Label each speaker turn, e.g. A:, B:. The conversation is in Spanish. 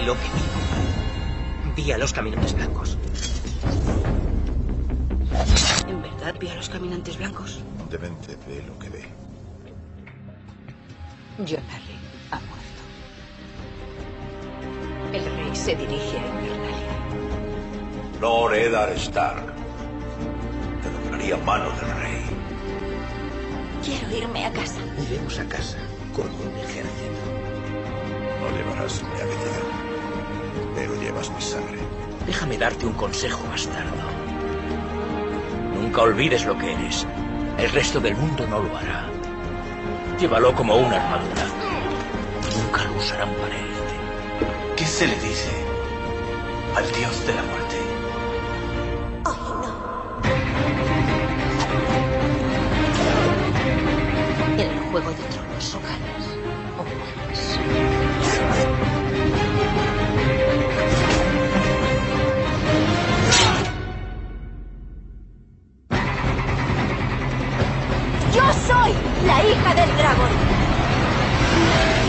A: lo que vi. Vi a los caminantes blancos.
B: ¿En verdad vi a los caminantes blancos?
C: Demente ve lo que ve.
B: Jon Arryn ha muerto. El rey se dirige a Invernalia.
D: Lord Eddard Stark. Te nombraría mano del rey.
B: Quiero irme a casa.
A: Iremos a casa con un ejército.
C: No llevarás mi habilidad, pero llevas mi sangre.
A: Déjame darte un consejo, bastardo. Nunca olvides lo que eres. El resto del mundo no lo hará. Llévalo como una armadura. Nunca lo usarán para herirte.
E: ¿Qué se le dice al dios de la muerte?
B: En el Juego de Tronos o ganas o mueres. ¡Yo soy la hija del dragón!